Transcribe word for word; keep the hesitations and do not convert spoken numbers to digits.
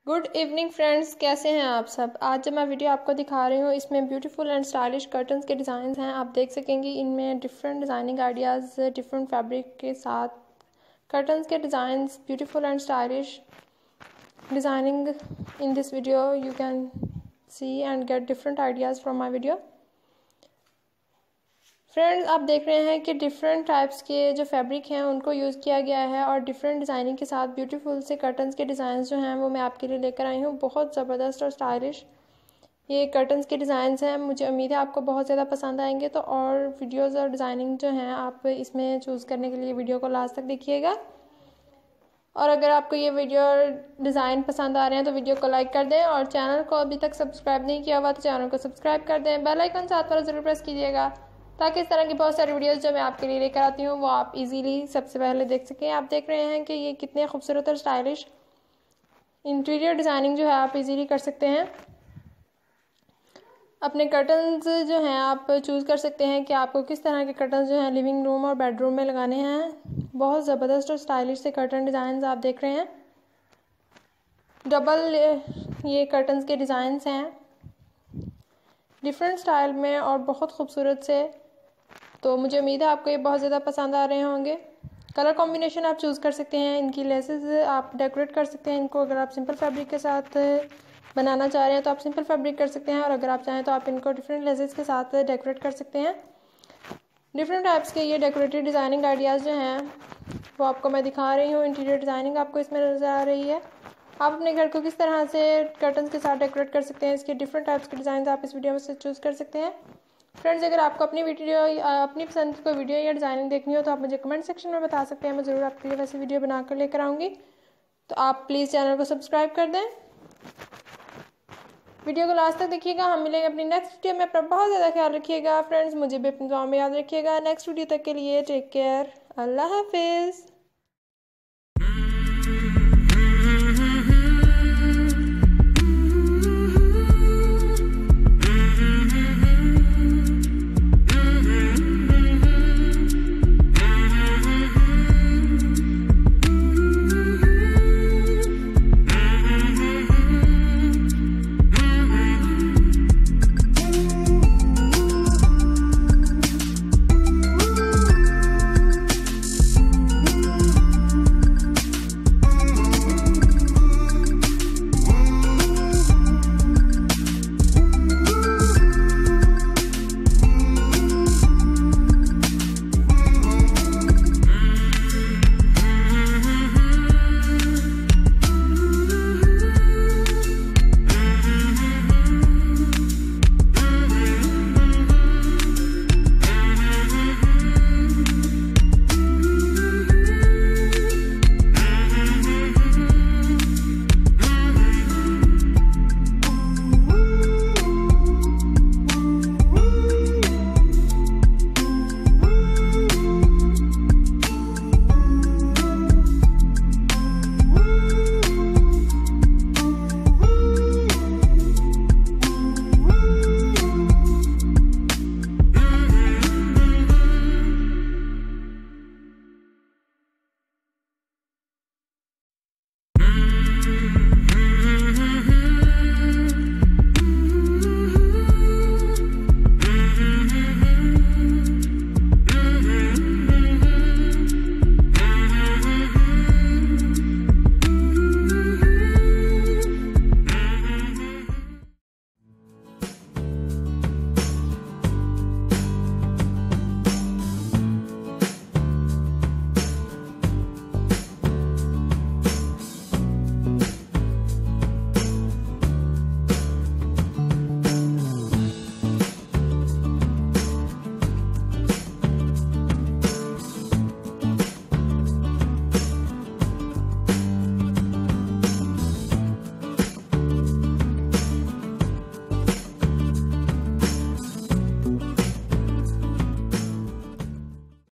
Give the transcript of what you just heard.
Good evening friends, कैसे हैं आप सब। आज जब मैं वीडियो आपको दिखा रही हूँ इसमें ब्यूटीफुल एंड स्टाइलिश कर्टन्स के डिज़ाइन हैं। आप देख सकेंगे इनमें different designing ideas different fabric के साथ कर्टन्स के designs beautiful and stylish designing. In this video you can see and get different ideas from my video. Friends, आप देख रहे हैं कि डिफरेंट टाइप्स के जो फैब्रिक हैं उनको यूज़ किया गया है और डिफरेंट डिज़ाइनिंग के साथ ब्यूटीफुल से कर्टन्स के डिज़ाइंस जो हैं वो मैं आपके लिए लेकर आई हूँ। बहुत ज़बरदस्त और स्टाइलिश ये कर्टन्स के डिज़ाइंस हैं। मुझे उम्मीद है आपको बहुत ज़्यादा पसंद आएंगे। तो और वीडियोज़ और डिज़ाइनिंग जो हैं आप इसमें चूज़ करने के लिए वीडियो को लास्ट तक देखिएगा। और अगर आपको ये वीडियो डिज़ाइन पसंद आ रहे हैं तो वीडियो को लाइक कर दें और चैनल को अभी तक सब्सक्राइब नहीं किया हुआ तो चैनल को सब्सक्राइब कर दें। बेल आइकन साथ पर ज़रूर प्रेस कीजिएगा ताकि इस तरह की बहुत सारी वीडियोस जो मैं आपके लिए लेकर आती हूँ वो आप इजीली सबसे पहले देख सकें। आप देख रहे हैं कि ये कितने खूबसूरत और स्टाइलिश इंटीरियर डिज़ाइनिंग जो है आप इजीली कर सकते हैं। अपने कर्टन्स जो हैं आप चूज़ कर सकते हैं कि आपको किस तरह के कर्टन्स जो हैं लिविंग रूम और बेडरूम में लगाने हैं। बहुत ज़बरदस्त और स्टाइलिश से कर्टन डिज़ाइन आप देख रहे हैं। डबल ये कर्टन्स के डिज़ाइंस हैं डिफरेंट स्टाइल में और बहुत खूबसूरत से। तो मुझे उम्मीद है आपको ये बहुत ज़्यादा पसंद आ रहे होंगे। कलर कॉम्बिनेशन आप चूज़ कर सकते हैं। इनकी लेसेस आप डेकोरेट कर सकते हैं इनको। अगर आप सिंपल फैब्रिक के साथ बनाना चाह रहे हैं तो आप सिंपल फैब्रिक कर सकते हैं और अगर आप चाहें तो आप इनको डिफरेंट लेसेस के साथ डेकोरेट कर सकते हैं। डिफरेंट टाइप्स के ये डेकोरेटिव डिज़ाइनिंग आइडियाज़ जो हैं वो आपको मैं दिखा रही हूँ। इंटीरियर डिज़ाइनिंग आपको इसमें नज़र आ रही है। आप अपने घर को किस तरह से कर्टन्स के साथ डेकोरेट कर सकते हैं, इसके डिफरेंट टाइप्स के डिज़ाइन आप इस वीडियो में से चूज़ कर सकते हैं। फ्रेंड्स, अगर आपको अपनी वीडियो अपनी पसंद की कोई वीडियो या डिज़ाइनिंग देखनी हो तो आप मुझे कमेंट सेक्शन में बता सकते हैं। मैं ज़रूर आपके लिए वैसी वीडियो बनाकर लेकर आऊँगी। तो आप प्लीज़ चैनल को सब्सक्राइब कर दें। वीडियो को लास्ट तक देखिएगा। हम मिलेंगे अपनी नेक्स्ट वीडियो में। अपना बहुत ज़्यादा ख्याल रखिएगा फ्रेंड्स। मुझे भी अपनी दुआ में याद रखिएगा। नेक्स्ट वीडियो तक के लिए टेक केयर। अल्लाह हाफिज़।